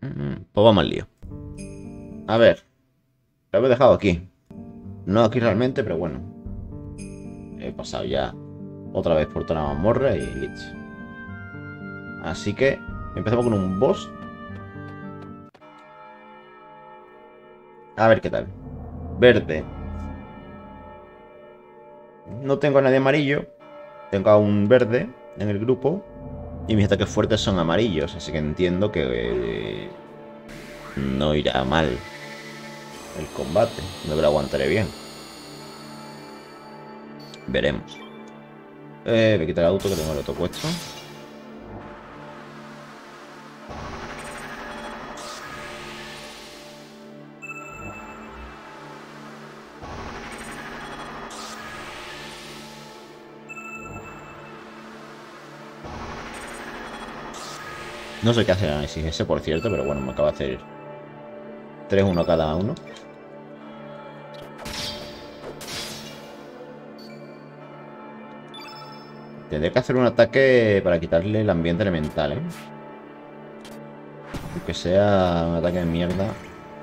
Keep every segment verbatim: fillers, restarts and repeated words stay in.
Mm, Pues vamos al lío. A ver, lo he dejado aquí. No aquí realmente, pero bueno. He pasado ya otra vez por toda la mazmorra y listo. Así que empezamos con un boss. A ver qué tal. Verde. No tengo a nadie amarillo. Tengo a un verde en el grupo. Y mis ataques fuertes son amarillos. Así que entiendo que eh, no irá mal el combate. No me lo aguantaré bien. Veremos. Eh, voy a quitar el auto que tengo el auto puesto. No sé qué hace el análisis ese, por cierto, pero bueno, me acaba de hacer tres uno cada uno. Tendré que hacer un ataque para quitarle el ambiente elemental, ¿eh? Aunque sea un ataque de mierda.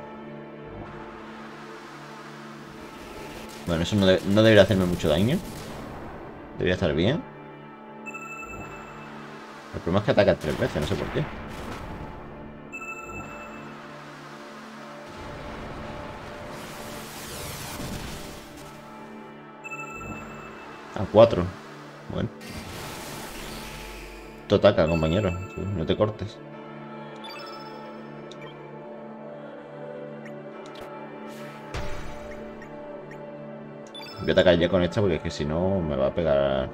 Bueno, eso no, de- no debería hacerme mucho daño. Debería estar bien. El problema es que ataca tres veces, no sé por qué. A cuatro. Bueno. Tú ataca, compañero. Tú no te cortes. Voy a atacar ya con esta porque es que si no me va a pegar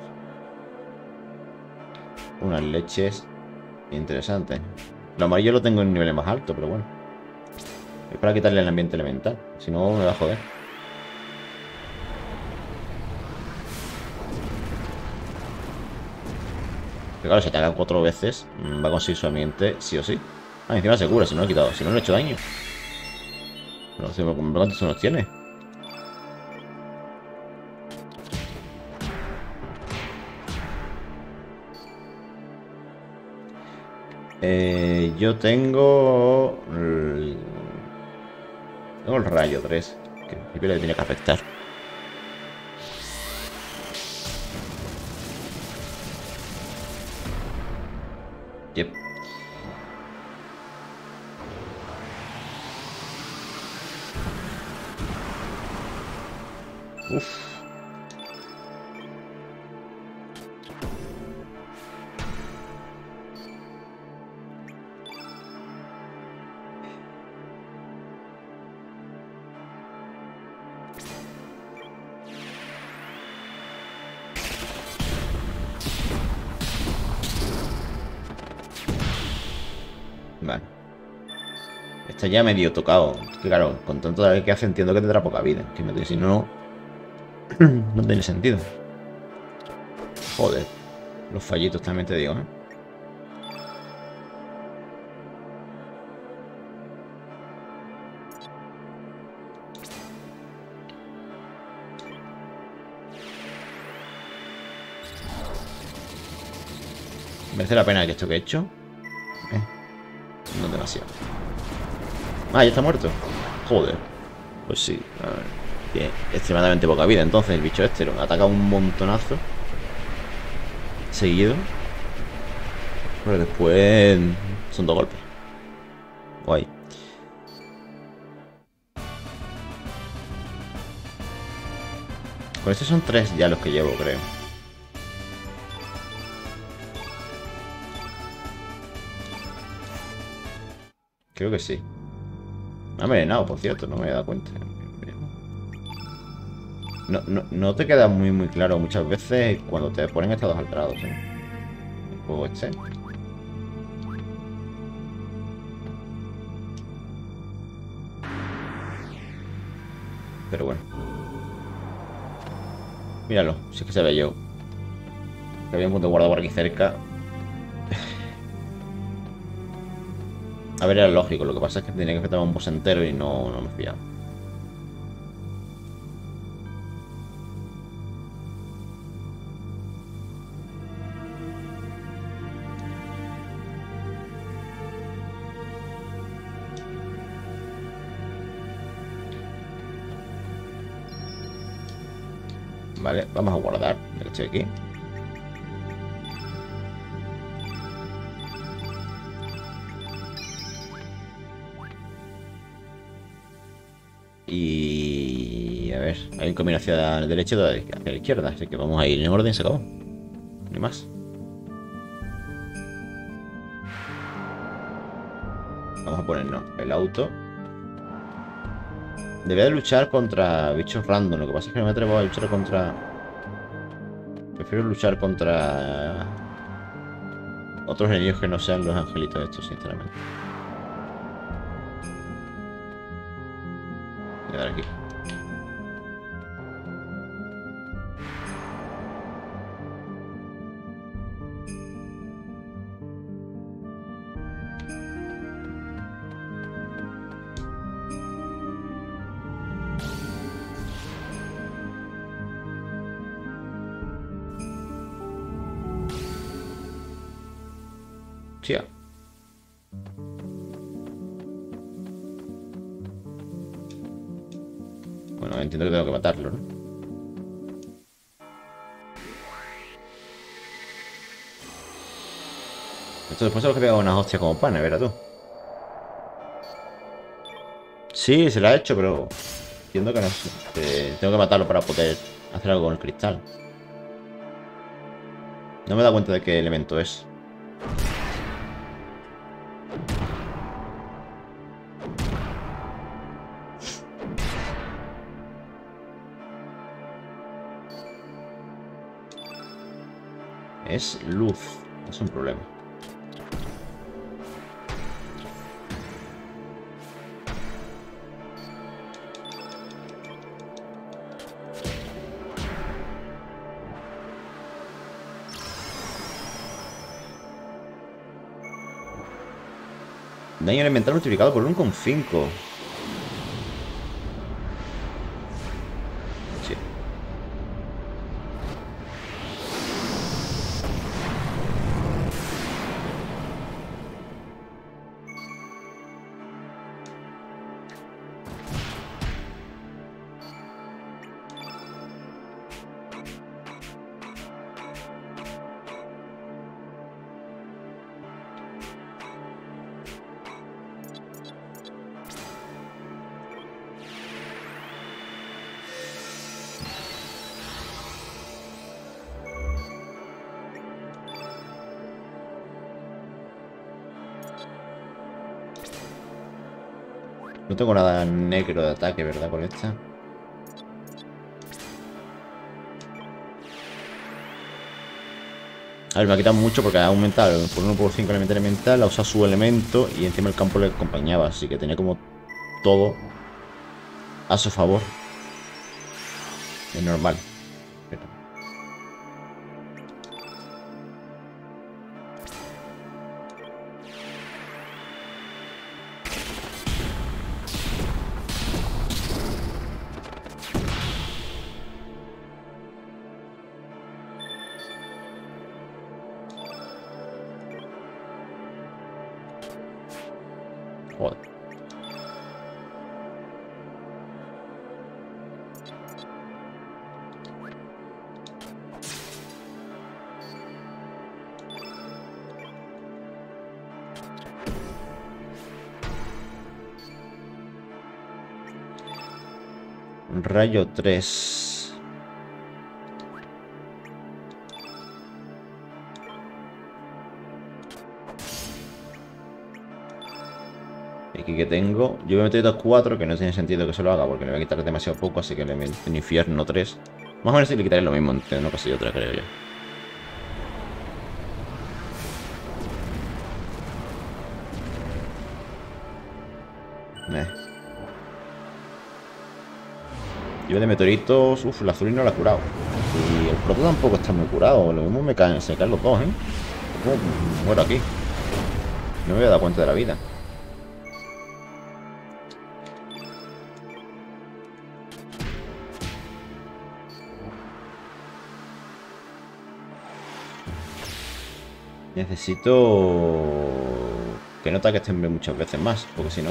unas leches interesantes. Lo amarillo lo tengo en nivel más alto, pero bueno. Es para quitarle el ambiente elemental. Si no, me va a joder. Pero claro, si ataca cuatro veces, mm, va a conseguir su ambiente sí o sí. Ah, encima se cura, si no lo he quitado. Si no le he hecho daño. No sé cuántos nos tiene. Eh, yo tengo... el- Tengo el rayo tres, que en principio le tiene que afectar. Yep. Uf. Vale. Está ya medio tocado. Que claro, con tanto daño que hace entiendo que tendrá poca vida. Que me si no... No tiene sentido. Joder. Los fallitos también te digo, ¿eh? ¿Merece la pena que esto que he hecho? Eh, no demasiado. Ah, ya está muerto. Joder. Pues sí. A ver. Tiene extremadamente poca vida. Entonces el bicho este lo ataca un montonazo. Seguido. Pero después... Son dos golpes. Guay. Con estos son tres ya los que llevo, creo. Creo que sí. Me ha envenenado, por cierto, no me he dado cuenta. No, no, no te queda muy muy claro muchas veces cuando te ponen estados alterados, ¿eh? El juego este. Pero bueno. Míralo, si es que se ve yo. Que había un punto guardado por aquí cerca. A ver, era lógico. Lo que pasa es que tenía que enfrentar a un boss entero y no, no me he fiado. Vale, vamos a guardar. Ya que estoy aquí. Y... a ver, hay un camino hacia la derecha y hacia la izquierda. Así que vamos a ir en orden, se acabó. Ni más. Vamos a ponernos el auto. Debería de luchar contra bichos random. Lo que pasa es que no me atrevo a luchar contra... Prefiero luchar contra... otros enemigos que no sean los angelitos estos, sinceramente. Voy a dar aquí. Tía. Bueno, entiendo que tengo que matarlo, ¿no? Esto después se lo que pega unas hostias como pana, verás tú. Sí, se lo ha hecho, pero... entiendo que no sé. Eh, tengo que matarlo para poder hacer algo con el cristal. No me he dado cuenta de qué elemento es. Es luz. Es un problema. Daño elemental multiplicado por uno coma cinco. Sí. No tengo nada negro de ataque, ¿verdad? Con esta. A ver, me ha quitado mucho porque ha aumentado por uno por cinco el elemento elemental, ha usado su elemento y encima el campo le acompañaba, así que tenía como todo a su favor. Es normal. Pero... joder. Rayo tres. Aquí que tengo. Yo me he metido dos cuatro, que no tiene sentido que se lo haga porque le voy a quitar demasiado poco, así que le meto en infierno tres. Más o menos si le quitaré lo mismo entre una cosa y otra, creo yo. Eh. Yo de meteoritos, uff, el azul no lo ha curado. Y el proto tampoco está muy curado. Lo mismo me caen, se caen los dos, ¿eh? ¿Cómo muero aquí? No me había dado cuenta de la vida. Necesito que no ataque este hombre muchas veces más, porque si no...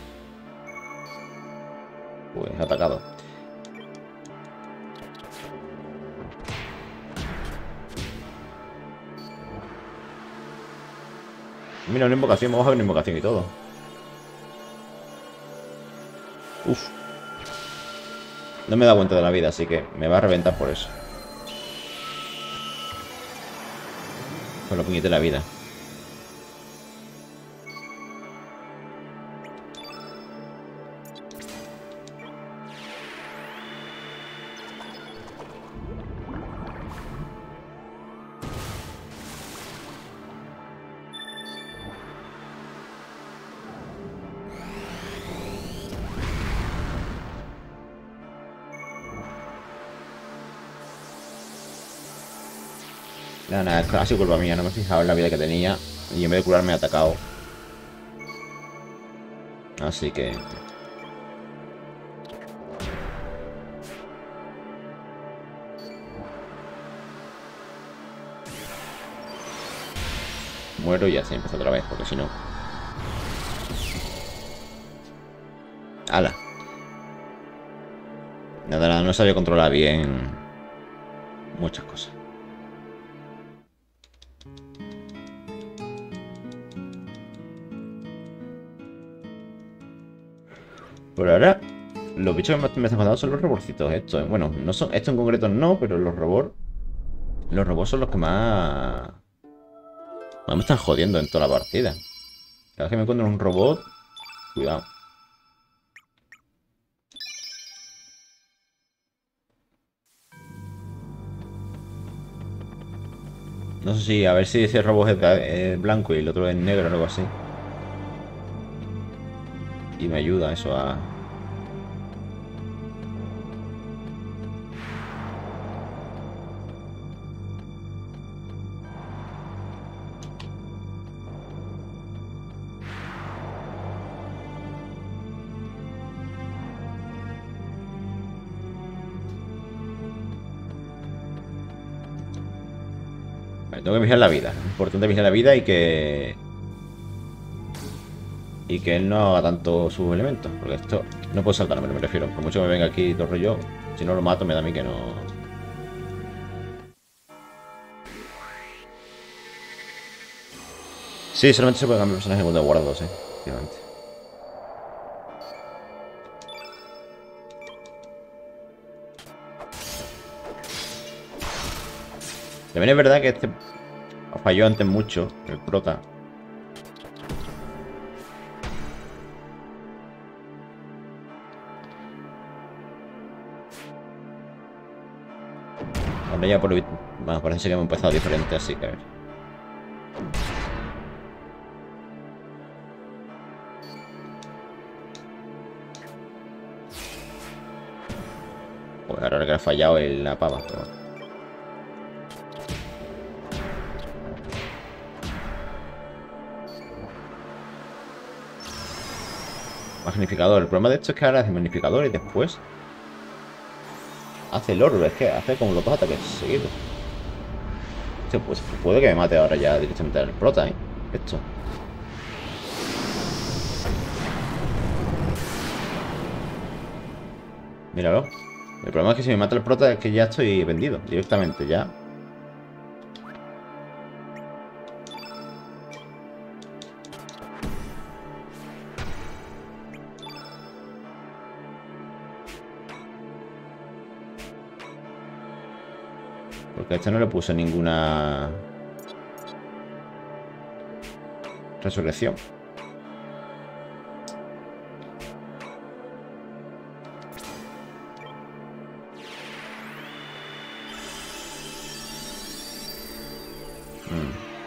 pues atacado. Mira, una invocación. Vamos a ver una invocación y todo. Uf. No me he dado cuenta de la vida, así que me va a reventar por eso. Con lo puñete la vida. Nada, nada, ha sido culpa mía. No me he fijado en la vida que tenía. Y en vez de curarme he atacado. Así que... muero y ya se empieza otra vez, porque si no... ¡Hala! Nada, nada, no sabía controlar bien muchas cosas. Por ahora, los bichos que me me están matando son los roborcitos estos. ¿Eh? Bueno, no son, esto en concreto no, pero los robots... Los robots son los que más... más me están jodiendo en toda la partida. Cada vez que me encuentro un robot... Cuidado. No sé si, a ver si ese robot es, es blanco y el otro es negro o algo así. Y me ayuda eso a... Vale, tengo que vigilar la vida. Es importante vigilar la vida y que... Y que él no haga tanto sus elementos. Porque esto... No puedo saltarme, me refiero. Por mucho que me venga aquí todo rollo... Si no lo mato me da a mí que no... Sí, solamente se puede cambiar personaje cuando guardo, sí. Efectivamente. También es verdad que este falló antes mucho, el prota. Ahora ya por lo visto... Bueno, parece que hemos empezado diferente, así que a ver. Pues ahora que ha fallado en la pava, pero bueno. Magnificador. El problema de esto es que ahora hace magnificador y después hace el orbe. Es que hace como los dos ataques seguidos. Hostia, pues puede que me mate ahora ya directamente al prota, ¿eh? Esto. Míralo. El problema es que si me mata el prota es que ya estoy vendido directamente, ya. Porque a este no le puse ninguna resurrección. Mm.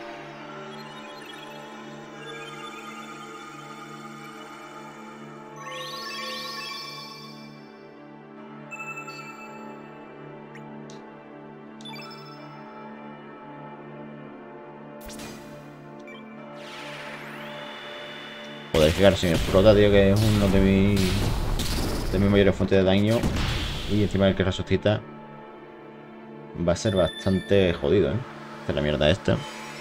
Joder, claro, si me explota, tío, que es uno de mis de mis mayores fuentes de daño. Y encima el que resucita va a ser bastante jodido, ¿eh? Esta es la mierda esta.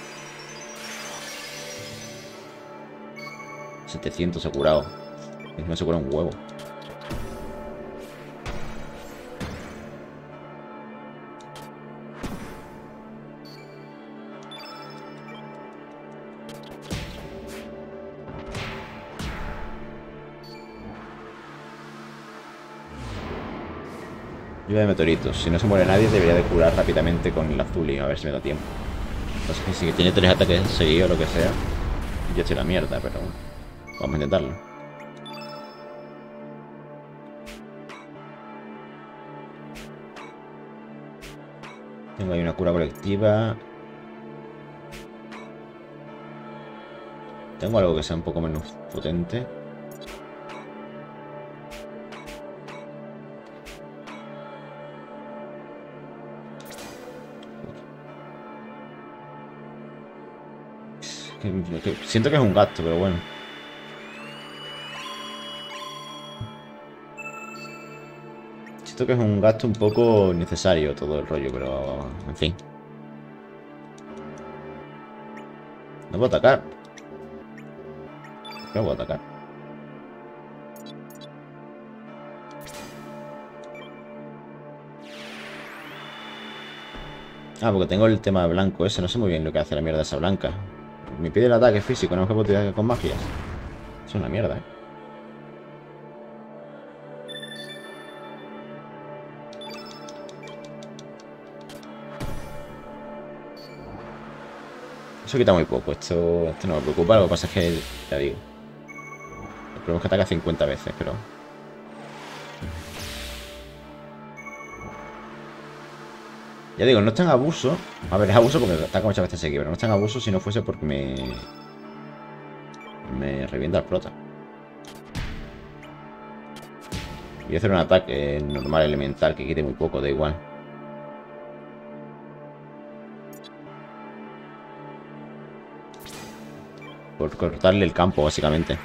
setecientos he curado. Encima se cura un huevo. Lluvia de meteoritos. Si no se muere nadie, debería de curar rápidamente con el azul y a ver si me da tiempo. Entonces, si tiene tres ataques seguidos o lo que sea, yo estoy la mierda, pero vamos a intentarlo. Tengo ahí una cura colectiva. Tengo algo que sea un poco menos potente. Que, que, siento que es un gasto, pero bueno. Siento que es un gasto un poco necesario todo el rollo, pero en fin. No puedo atacar. No puedo atacar. Ah, porque tengo el tema blanco ese. No sé muy bien lo que hace la mierda esa blanca. Me pide el ataque físico, no es que puedo tirar con magias. Es una mierda, eh. Eso quita muy poco. Esto, esto no me preocupa. Lo que pasa es que, ya digo, el problema es que ataca cincuenta veces, pero... Ya digo, no está en abuso. A ver, es abuso porque ataca muchas veces seguido, pero no está en abuso si no fuese porque me... Me revienta el prota. Voy a hacer un ataque normal elemental que quite muy poco, da igual. Por cortarle el campo, básicamente.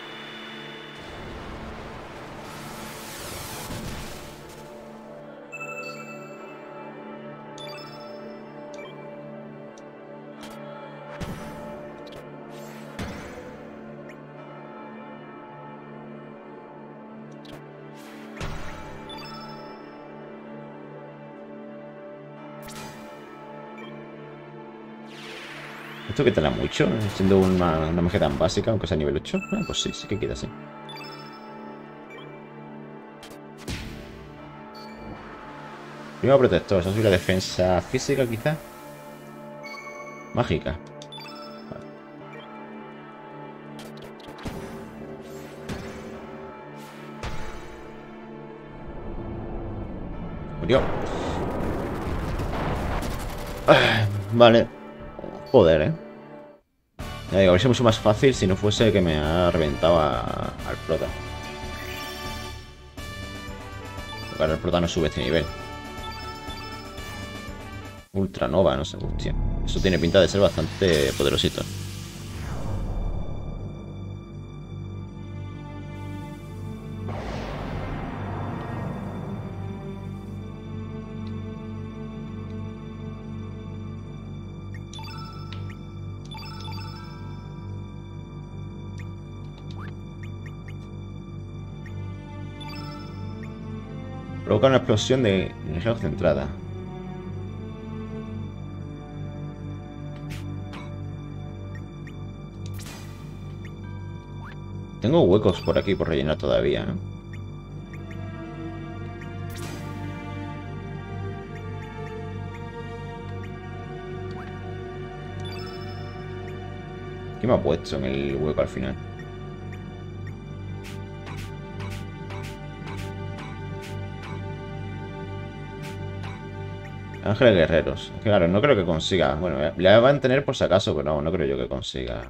¿Esto quitará mucho? Siendo una, una magia tan básica, aunque sea nivel ocho. Ah, pues sí, sí que quita, sí. Primo protector, eso es la defensa física, quizá. Mágica. Vale. Murió. Ah, vale. Joder, eh. Ya digo, habría mucho más fácil si no fuese que me ha reventado a, al prota. Porque ahora el prota no sube este nivel. Ultranova, no sé, hostia. Eso tiene pinta de ser bastante poderosito. Provoca una explosión de energía concentrada. Tengo huecos por aquí por rellenar todavía, ¿eh? ¿Qué me ha puesto en el hueco al final? Ángeles guerreros. Claro, no creo que consiga. Bueno, le van a tener por si acaso, pero no, no creo yo que consiga.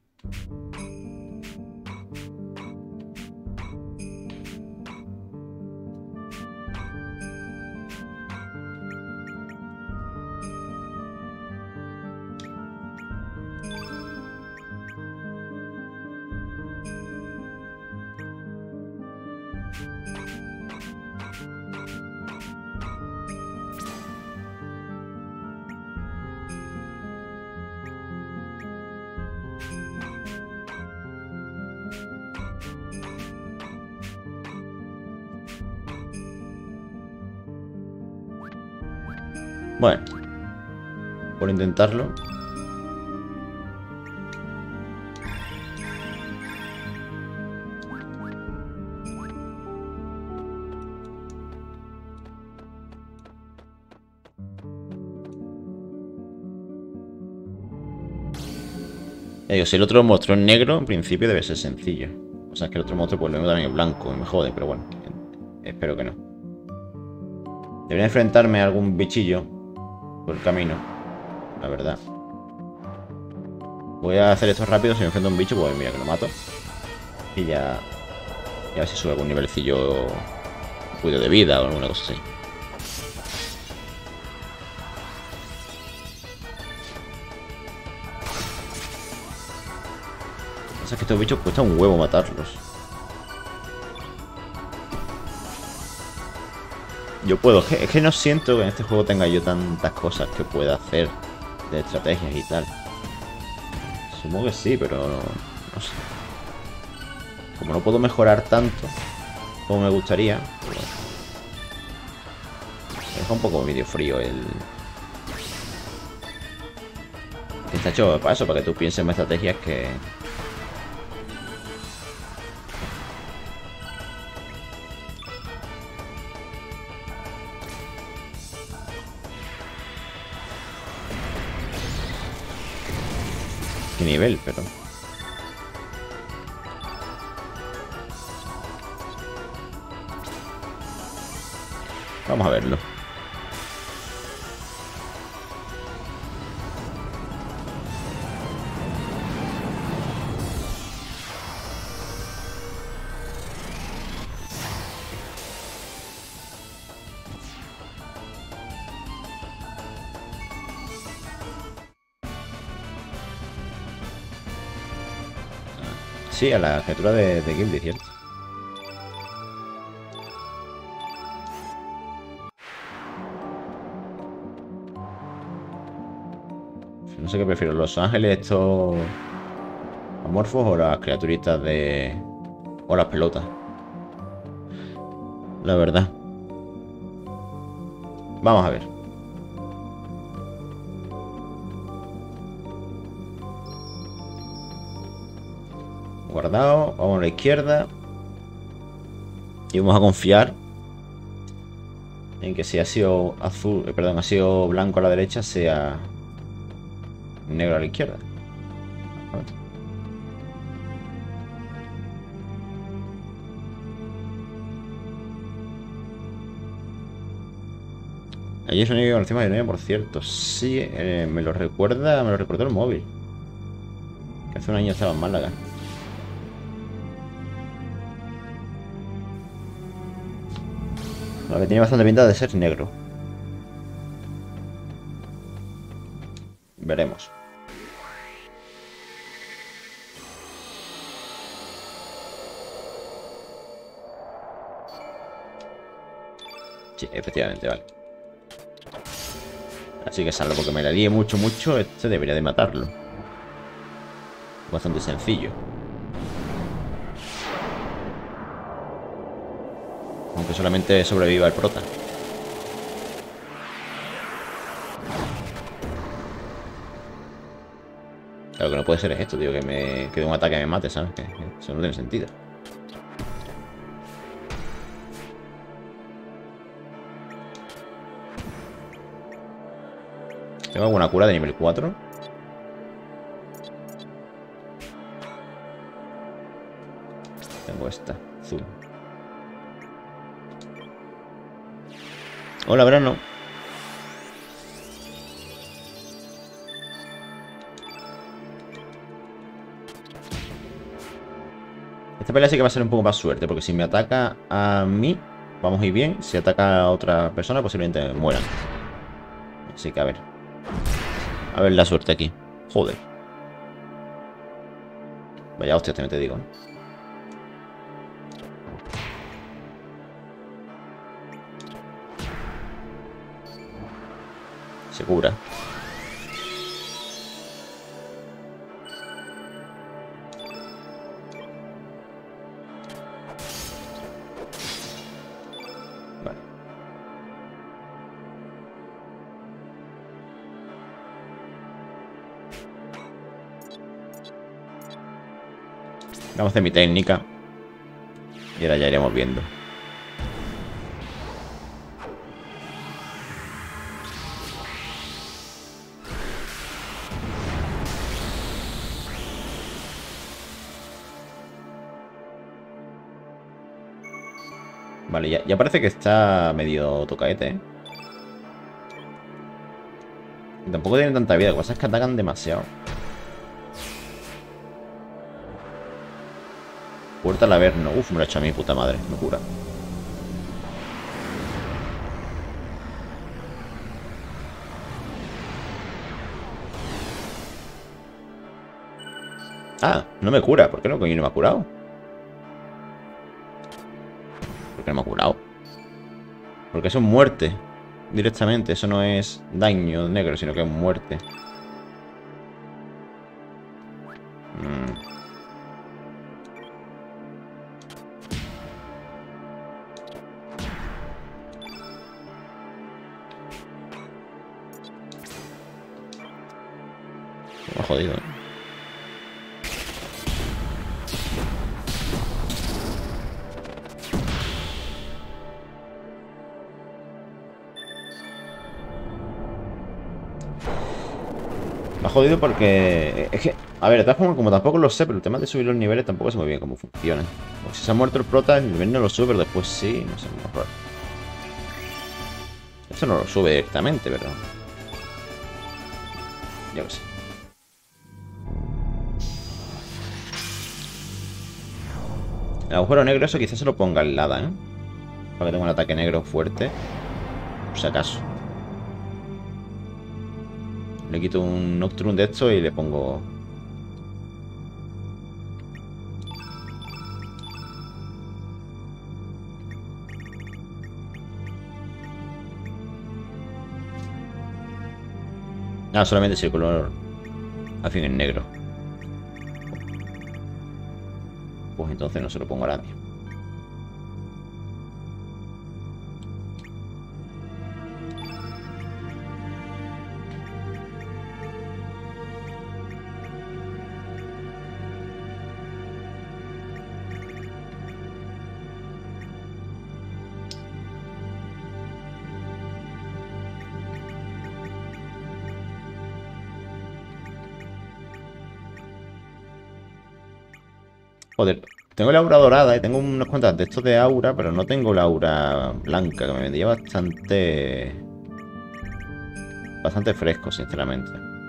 Bueno, por intentarlo. Ya digo, si el otro monstruo es negro, en principio debe ser sencillo. O sea, es que el otro monstruo pues lo mismo también es blanco y me jode, pero bueno. Espero que no. Debería enfrentarme a algún bichillo por el camino, la verdad. Voy a hacer esto rápido. Si me enfrento a un bicho, pues mira que lo mato. Y ya... Y a ver si sube algún nivelcillo... Cuido de vida o alguna cosa así. O sea, que estos bichos cuesta un huevo matarlos. Yo puedo... Es que, es que no siento que en este juego tenga yo tantas cosas que pueda hacer de estrategias y tal. Supongo que sí, pero... No, no sé. Como no puedo mejorar tanto como me gustaría... Pues, me deja un poco medio frío el... Está hecho para eso, para que tú pienses en estrategias que... ¿Qué nivel? Pero... Vamos a verlo. Sí, a la criatura de, de Gildy, ¿cierto? No sé qué prefiero, los ángeles estos amorfos o las criaturitas de... o las pelotas. La verdad. Vamos a ver. Guardado, vamos a la izquierda. Y vamos a confiar en que si ha sido azul, eh, perdón, ha sido blanco a la derecha, sea negro a la izquierda. A ver. Allí es único encima de nueve, por cierto. Sí, eh, me lo recuerda, me lo recuerda el móvil. Que hace un año estaba en Málaga. Lo que tiene bastante pinta de ser negro. Veremos. Sí, efectivamente, vale. Así que salvo porque me la líe mucho, mucho, este debería de matarlo. Bastante sencillo. Aunque solamente sobreviva el prota. Claro que no puede ser esto, tío, que me que de un ataque me mate, ¿sabes? Que eso no tiene sentido. ¿Tengo alguna cura de nivel cuatro? Tengo esta, azul. Hola, verano. Esta pelea sí que va a ser un poco más suerte, porque si me ataca a mí, vamos a ir bien. Si ataca a otra persona, posiblemente mueran. Así que a ver. A ver la suerte aquí. Joder. Vaya hostia, también te digo, ¿no? Se cura. Vale. Vamos a hacer mi técnica. Y ahora ya iremos viendo. Vale, ya, ya parece que está medio tocaete, ¿eh? Y tampoco tienen tanta vida, lo que pasa es que atacan demasiado. Puerta al Averno. Uf, me lo he hecho a mi puta madre. Locura. Ah, no me cura. ¿Por qué no coño no me ha curado? ¿Por qué no me ha curado? Porque eso es muerte. Directamente. Eso no es daño negro, sino que es muerte. Mm. Me ha jodido, ¿eh? Me ha jodido porque... Es que... A ver, de todas formas, como tampoco lo sé, pero el tema de subir los niveles tampoco sé muy bien cómo funciona. Porque si se ha muerto el prota, el nivel no lo sube, pero después sí, no sé, muy raro. Esto no lo sube directamente, pero... Yo qué sé. El agujero negro, eso quizás se lo ponga al lado, ¿eh? Para que tenga un ataque negro fuerte. Por si acaso. Le quito un Nocturne de esto y le pongo... Ah, solamente si el color... Al fin es negro. Pues entonces no se lo pongo a nadie. Joder, tengo la aura dorada y tengo unos cuantos de estos de aura, pero no tengo la aura blanca, que me vendría bastante... Bastante fresco, sinceramente.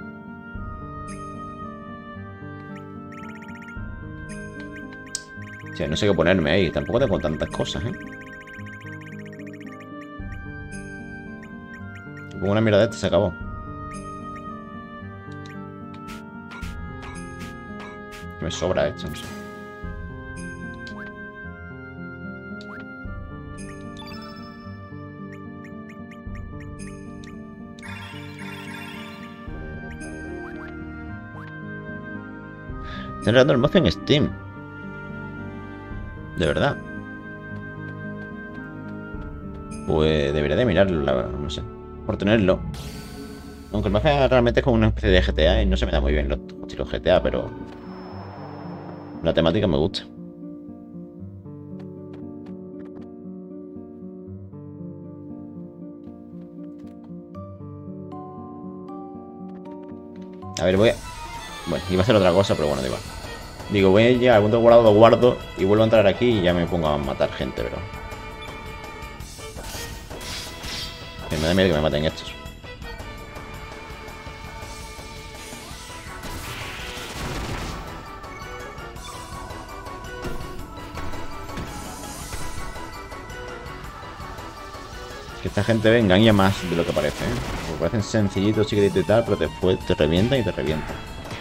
O sea, no sé qué ponerme ahí. Tampoco tengo tantas cosas, ¿eh? Pongo una mierda de esta y se acabó. Me sobra esto, no sé. Estoy enredando el mozo en Steam. De verdad. Pues debería de mirarlo, la verdad, no sé. Por tenerlo. Aunque el mafia realmente es como una especie de G T A y no se me da muy bien los estilos G T A, pero... La temática me gusta. A ver, voy a... Bueno, iba a hacer otra cosa, pero bueno, da igual. Digo, voy a llegar al punto guardado, guardo y vuelvo a entrar aquí y ya me pongo a matar gente, pero... Que me da miedo que me maten estos. Que esta gente venga y más de lo que parece, ¿eh? Porque parecen sencillitos, chiquititos y tal, pero después te revientan y te revientan.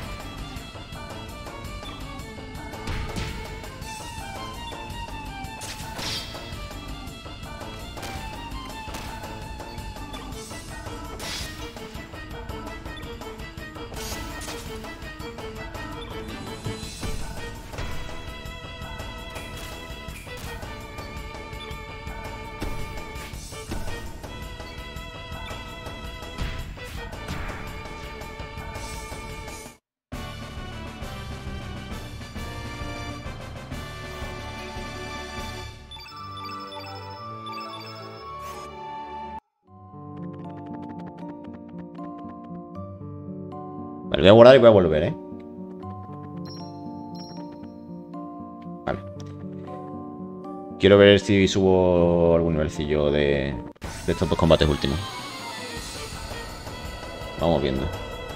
Vale, voy a guardar y voy a volver, ¿eh? quiero ver si subo algún nivelcillo de, de estos dos combates últimos. Vamos viendo.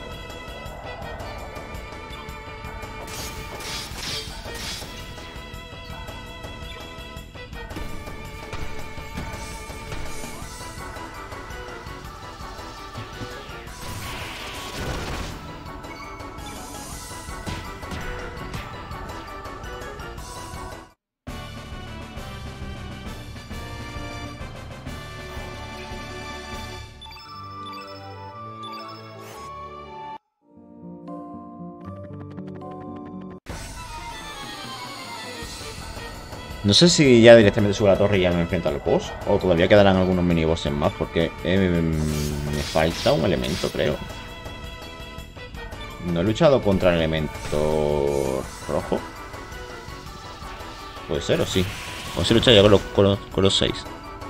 No sé si ya directamente subo a la torre y ya me enfrento al boss, o todavía quedarán algunos minibosses más, porque eh, me falta un elemento, creo. No he luchado contra el elemento rojo. Puede ser, o sí. O si he luchado ya con los, con los, con los seis.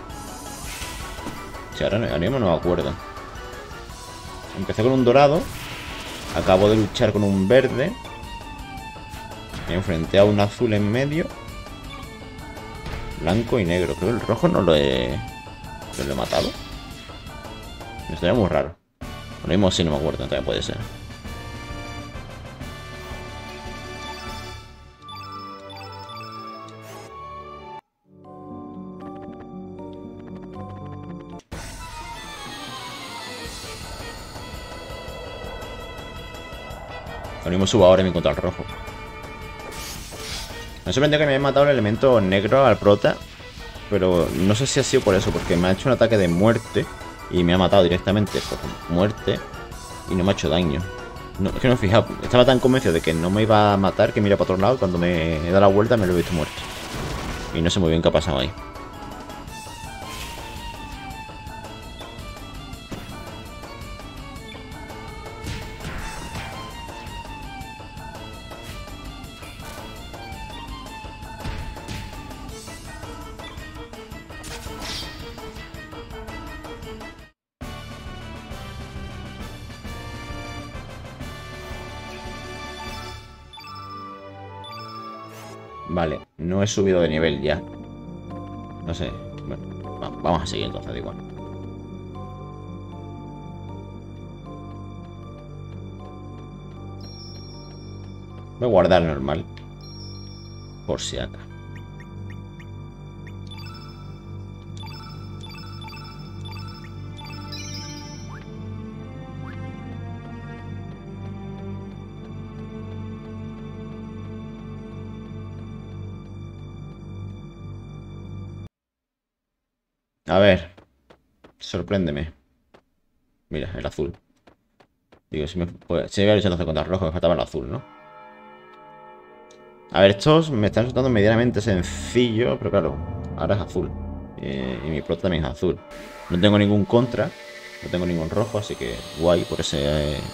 Sí, ahora, ahora mismo no me acuerdo. Empecé con un dorado. Acabo de luchar con un verde. Me enfrenté a un azul en medio. Blanco y negro. Creo que el rojo no lo he... ¿No lo he matado? Me estaría muy raro. Lo mismo sí, no me acuerdo. También puede ser. Lo mismo subo ahora y me encuentro al rojo. Me sorprendió que me haya matado el elemento negro al prota. Pero no sé si ha sido por eso, porque me ha hecho un ataque de muerte y me ha matado directamente por muerte y no me ha hecho daño. No, es que no me he fijado. Estaba tan convencido de que no me iba a matar que mira para otro lado y cuando me he dado la vuelta me lo he visto muerto. Y no sé muy bien qué ha pasado ahí. Vale, no he subido de nivel ya. No sé. Bueno, va, vamos a seguir entonces, da igual. Voy a guardar normal. Por si acá. A ver. Sorpréndeme. Mira, el azul. Digo, si me, pues, si me había luchado entonces contra el rojo, me faltaba el azul, ¿no? A ver, estos me están resultando medianamente sencillo, pero claro, ahora es azul. Eh, y mi prota también es azul. No tengo ningún contra, no tengo ningún rojo, así que guay por ese... Eh...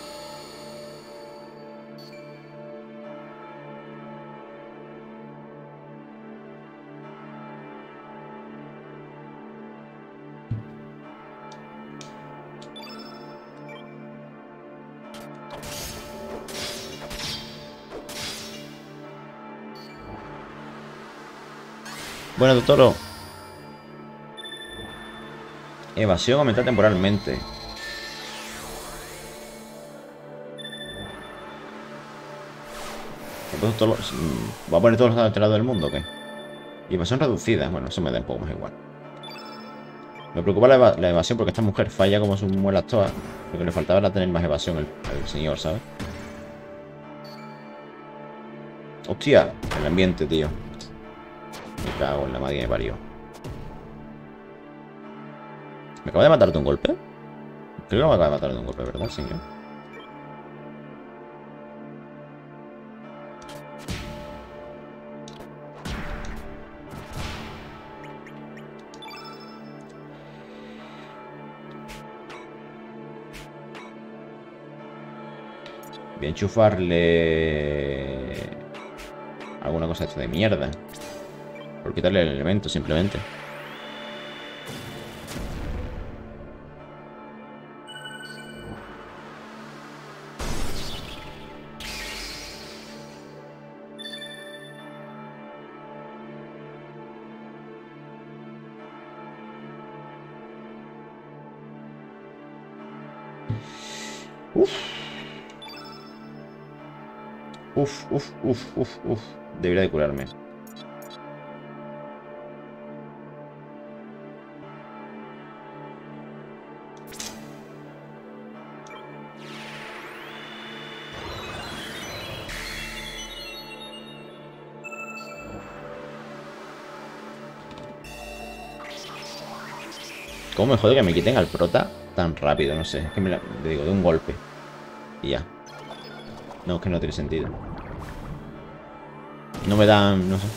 Bueno, Totoro. Evasión aumenta temporalmente. Entonces, todos los... ¿Va a poner todos los alterados del mundo o qué? Y evasión reducida. Bueno, eso me da un poco más igual. Me preocupa la, eva la evasión porque esta mujer falla como sus muelas todas. Lo que le faltaba era tener más evasión el, el señor, ¿sabes? Hostia, el ambiente, tío. Me cago en la madre que me parió. ¿Me acaba de matar de un golpe? Creo que me acaba de matar de un golpe, ¿verdad, señor? Voy a enchufarle alguna cosa esta de mierda. Por quitarle el elemento, simplemente. Uf. Uf, uf, uf, uf, uf. Debería de curarme. ¿Cómo me jode que me quiten al prota tan rápido? No sé, es que me la, le digo, de un golpe. Y ya. No, es que no tiene sentido. No me dan, no sé.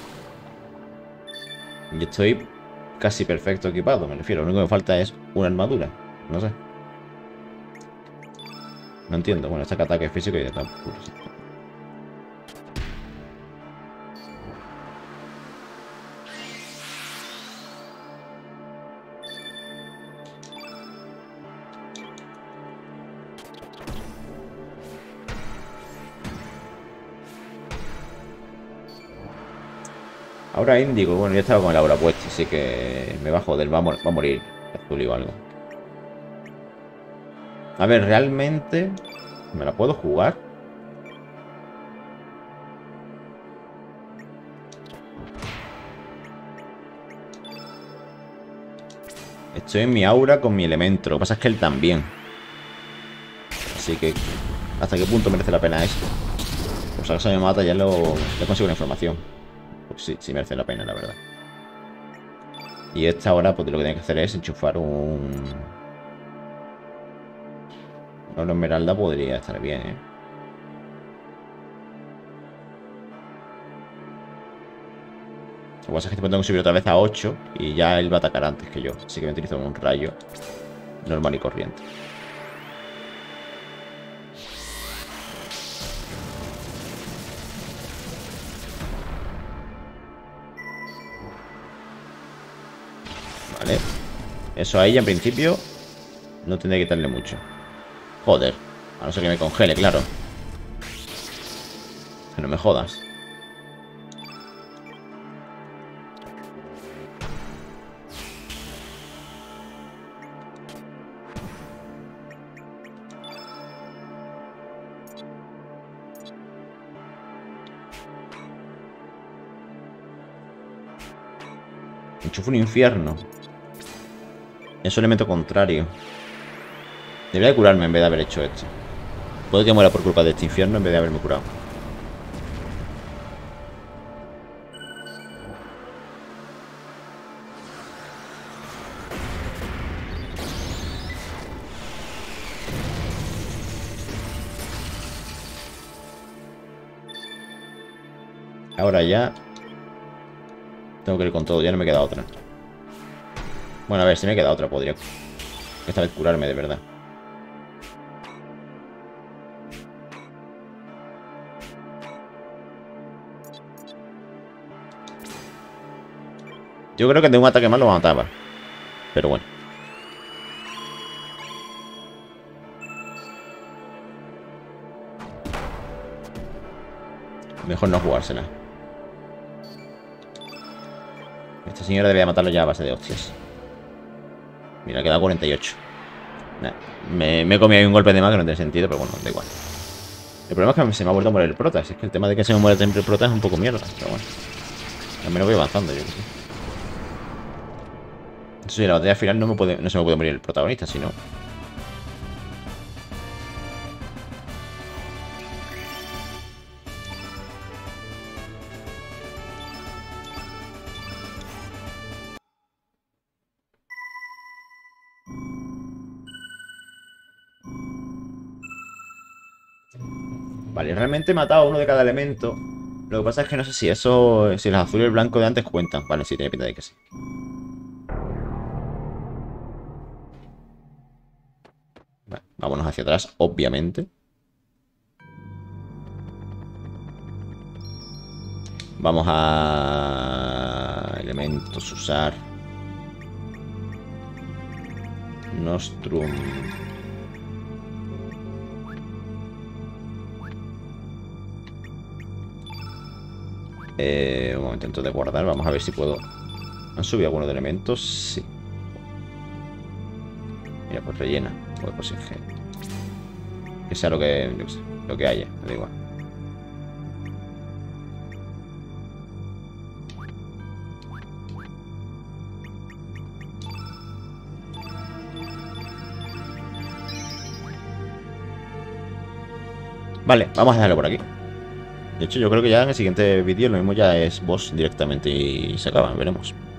Yo estoy casi perfecto equipado, me refiero. Lo único que me falta es una armadura. No sé. No entiendo. Bueno, este ataque físico y de tal. Ahora Índigo, bueno, ya estaba con el aura puesta, así que me va a joder, va a, mor va a morir azul o algo. A ver, realmente me la puedo jugar. Estoy en mi aura con mi elemento. Lo que pasa es que él también. Así que, ¿hasta qué punto merece la pena esto? Pues ahora se me mata, ya lo, le consigo la información. Pues sí, sí merece la pena, la verdad. Y esta hora, pues lo que tiene que hacer es enchufar un... Una esmeralda podría estar bien, ¿eh? Lo que pasa es que tengo que subir otra vez a ocho y ya él va a atacar antes que yo. Así que me utilizo un rayo normal y corriente. Vale. Eso a ella en principio no tendré que quitarle mucho. Joder. A no ser que me congele, claro. Que no me jodas. Enchufo un infierno. Es un elemento contrario. Debería de curarme en vez de haber hecho esto. Puede que muera por culpa de este infierno en vez de haberme curado. Ahora ya tengo que ir con todo, ya no me queda otra. Bueno, a ver, si me queda otra podría esta vez curarme de verdad. Yo creo que de un ataque más lo mataba. Pero bueno. Mejor no jugársela. Esta señora debería matarlo ya a base de hostias. Mira, queda cuarenta y ocho. Nah, me, me he comido ahí un golpe de más que no tiene sentido, pero bueno, da igual. El problema es que se me ha vuelto a morir el prota. Es que el tema de que se me muere siempre el prota es un poco mierda. Pero bueno. Al menos voy avanzando, yo que sé. Entonces, en la batalla final no, me puede, no se me puede morir el protagonista, sino... Vale, realmente he matado a uno de cada elemento. Lo que pasa es que no sé si eso... Si el azul y el blanco de antes cuentan. Vale, sí, tiene pinta de que sí. Vale, vámonos hacia atrás, obviamente. Vamos a... Elementos, usar... Nostrum... Eh, un momento, intento de guardar. Vamos a ver si puedo... ¿Han subido algunos de elementos? Sí. Mira, pues rellena. Pues, pues ingenio. Que sea lo que, yo qué sé, lo que haya, me da igual. Vale, vamos a dejarlo por aquí. De hecho, yo creo que ya en el siguiente vídeo lo mismo ya es boss directamente y se acaban, veremos.